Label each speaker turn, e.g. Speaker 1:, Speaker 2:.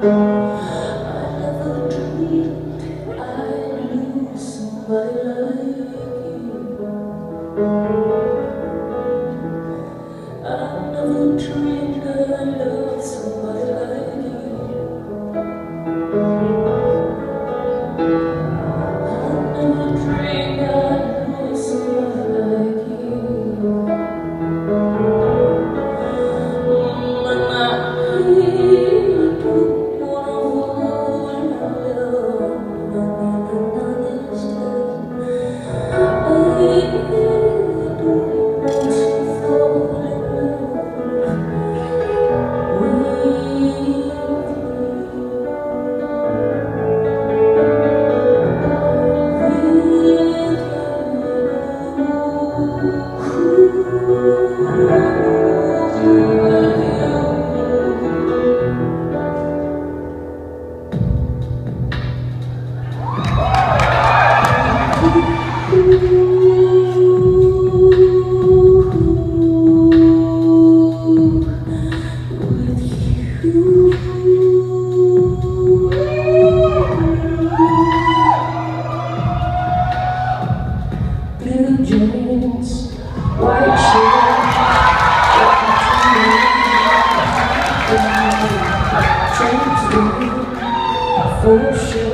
Speaker 1: never dreamed I'd lose somebody like you. I never dreamed I'd love somebody like you. I never dreamed I'd lose somebody like you. But I don't wanna hold you. Blue jeans, white shirt, full shit.